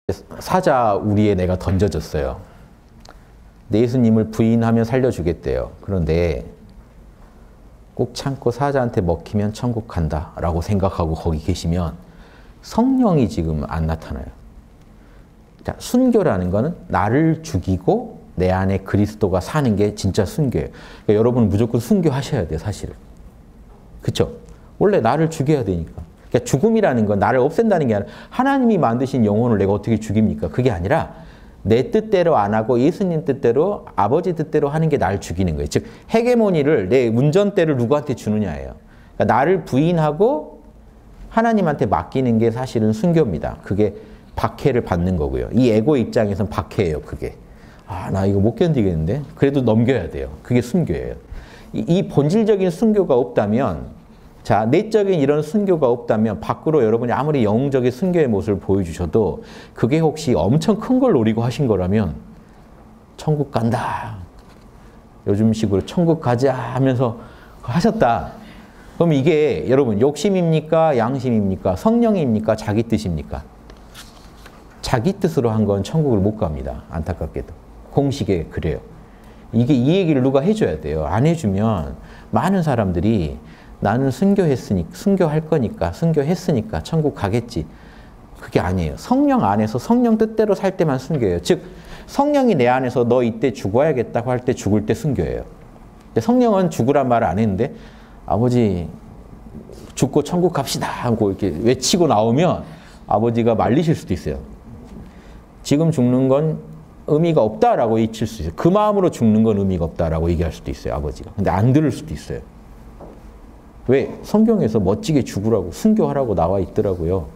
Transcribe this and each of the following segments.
사자 우리에 내가 던져졌어요. 예수님을 부인하면 살려주겠대요. 그런데 꼭 참고 사자한테 먹히면 천국 간다 라고 생각하고 거기 계시면 성령이 지금 안 나타나요. 자, 순교라는 거는 나를 죽이고 내 안에 그리스도가 사는 게 진짜 순교예요. 그러니까 여러분은 무조건 순교하셔야 돼요, 사실은. 그렇죠? 원래 나를 죽여야 되니까. 그러니까 죽음이라는 건 나를 없앤다는 게 아니라 하나님이 만드신 영혼을 내가 어떻게 죽입니까? 그게 아니라 내 뜻대로 안 하고 예수님 뜻대로 아버지 뜻대로 하는 게 나를 죽이는 거예요. 즉 헤게모니를 내 운전대를 누구한테 주느냐예요. 그러니까 나를 부인하고 하나님한테 맡기는 게 사실은 순교입니다. 그게 박해를 받는 거고요. 이 에고 입장에서는 박해예요. 그게. 아, 나 이거 못 견디겠는데? 그래도 넘겨야 돼요. 그게 순교예요. 이 본질적인 순교가 없다면 자, 내적인 이런 순교가 없다면 밖으로 여러분이 아무리 영웅적인 순교의 모습을 보여주셔도 그게 혹시 엄청 큰 걸 노리고 하신 거라면 천국 간다. 요즘식으로 천국 가자 하면서 하셨다. 그럼 이게 여러분 욕심입니까? 양심입니까? 성령입니까? 자기 뜻입니까? 자기 뜻으로 한 건 천국을 못 갑니다. 안타깝게도. 공식에 그래요. 이 얘기를 누가 해줘야 돼요. 안 해주면 많은 사람들이 나는 순교할 거니까, 순교했으니까 천국 가겠지. 그게 아니에요. 성령 안에서 성령 뜻대로 살 때만 순교예요. 즉, 성령이 내 안에서 너 이때 죽어야겠다고 할 때 죽을 때 순교예요. 근데 성령은 죽으란 말을 안 했는데, 아버지, 죽고 천국 갑시다 하고 이렇게 외치고 나오면 아버지가 말리실 수도 있어요. 지금 죽는 건 의미가 없다라고 외칠 수 있어요. 그 마음으로 죽는 건 의미가 없다라고 얘기할 수도 있어요, 아버지가. 근데 안 들을 수도 있어요. 왜? 성경에서 멋지게 죽으라고, 순교하라고 나와 있더라고요.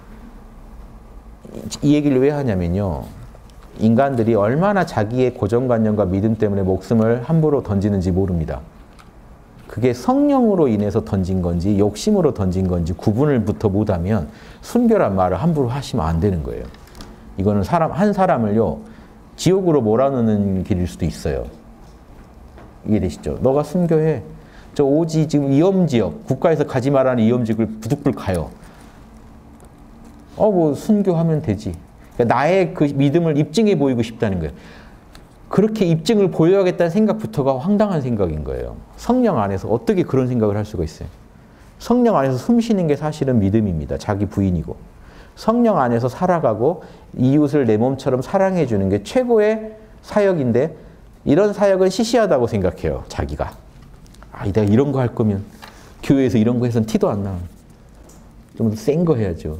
이 얘기를 왜 하냐면요. 인간들이 얼마나 자기의 고정관념과 믿음 때문에 목숨을 함부로 던지는지 모릅니다. 그게 성령으로 인해서 던진 건지 욕심으로 던진 건지 구분을부터 못하면 순교란 말을 함부로 하시면 안 되는 거예요. 이거는 한 사람을요. 지옥으로 몰아넣는 길일 수도 있어요. 이해되시죠? 너가 순교해. 저 오지 지금 위험지역, 국가에서 가지 말라는 위험지역을 부득불 가요. 뭐 순교하면 되지. 그러니까 나의 그 믿음을 입증해 보이고 싶다는 거예요. 그렇게 입증을 보여야겠다는 생각부터가 황당한 생각인 거예요. 성령 안에서 어떻게 그런 생각을 할 수가 있어요? 성령 안에서 숨 쉬는 게 사실은 믿음입니다. 자기 부인이고. 성령 안에서 살아가고 이웃을 내 몸처럼 사랑해 주는 게 최고의 사역인데 이런 사역은 시시하다고 생각해요. 자기가. 내가 이런 거 할 거면 교회에서 이런 거 해서는 티도 안 나. 좀 더 센 거 해야죠.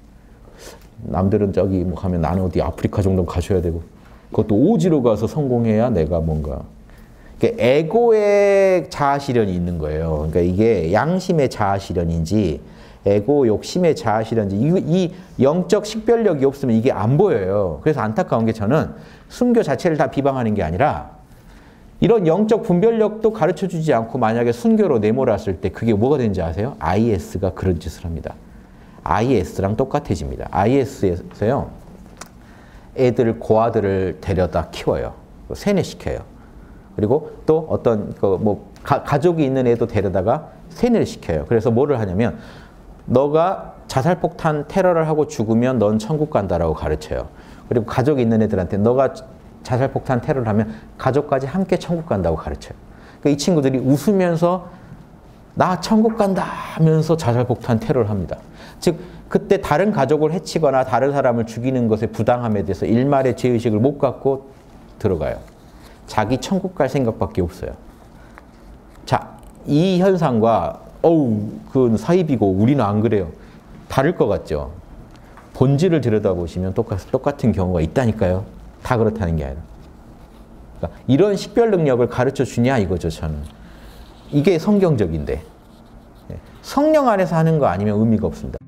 남들은 저기 뭐 가면 나는 어디 아프리카 정도 가셔야 되고 그것도 오지로 가서 성공해야 내가 뭔가. 그러니까 에고의 자아실현이 있는 거예요. 그러니까 이게 양심의 자아실현인지 에고 욕심의 자아실현인지 이 영적 식별력이 없으면 이게 안 보여요. 그래서 안타까운 게 저는 순교 자체를 다 비방하는 게 아니라 이런 영적 분별력도 가르쳐주지 않고 만약에 순교로 내몰았을 때 그게 뭐가 되는지 아세요? IS가 그런 짓을 합니다. IS랑 똑같아집니다. IS에서요. 애들, 고아들을 데려다 키워요. 세뇌시켜요. 그리고 또 어떤 가족이 있는 애도 데려다가 세뇌를 시켜요. 그래서 뭐를 하냐면 너가 자살폭탄 테러를 하고 죽으면 넌 천국 간다라고 가르쳐요. 그리고 가족이 있는 애들한테 너가 자살폭탄 테러를 하면 가족까지 함께 천국 간다고 가르쳐요. 그러니까 이 친구들이 웃으면서 나 천국 간다 하면서 자살폭탄 테러를 합니다. 즉 그때 다른 가족을 해치거나 다른 사람을 죽이는 것의 부당함에 대해서 일말의 죄의식을 못 갖고 들어가요. 자기 천국 갈 생각밖에 없어요. 자, 이 현상과 그건 사입이고 우리는 안 그래요. 다를 것 같죠? 본질을 들여다보시면 똑같은 경우가 있다니까요. 다 그렇다는 게 아니라. 그러니까 이런 식별 능력을 가르쳐 주냐 이거죠, 저는. 이게 성경적인데. 성령 안에서 하는 거 아니면 의미가 없습니다.